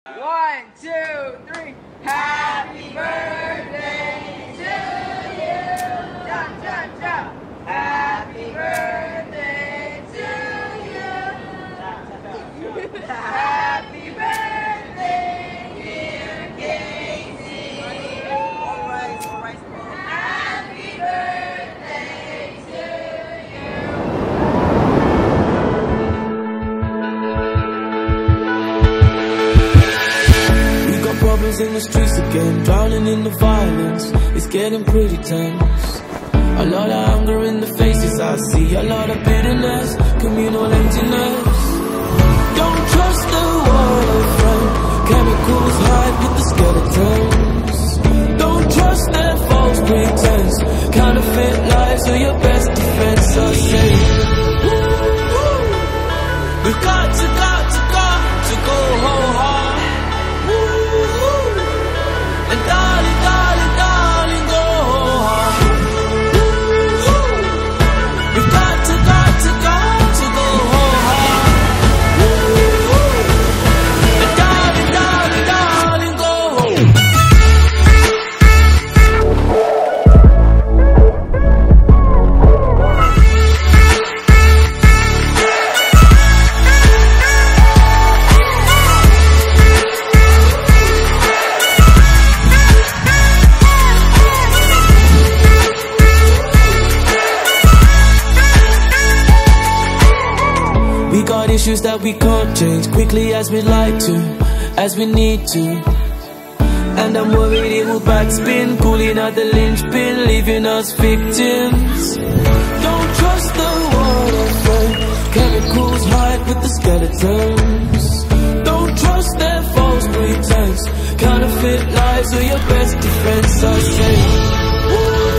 1, 2, 3. Happy birthday to you. Jump, jump, jump. Happy birthday to you. Happy birthday, dear Casey. All right. Happy birthday to you. We got problems in the streets again, drowning in the violence. It's getting pretty tense. A lot of anger in the faces I see, a lot of bitterness, communal emptiness. Don't trust the waterfront, chemicals hide with the skeletons. Don't trust their false pretense, counterfeit lives are your best defense. I say, we've got to go hard. And darling, darling, darling, go hard. We've got to go hard. And darling, darling, darling, go home. We got issues that we can't change quickly as we'd like to, as we need to. And I'm worried it will backspin, pulling out the linchpin, leaving us victims. Don't trust the waterfront, chemicals hide with the skeletons. Don't trust their false pretense, counterfeit lives are your best defense. I say,